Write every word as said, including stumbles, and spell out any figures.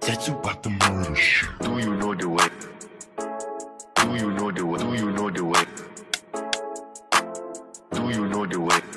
Tattoo about the murder shit. Do you know the way? Do you know the way? Do you know the way? Do you know the way?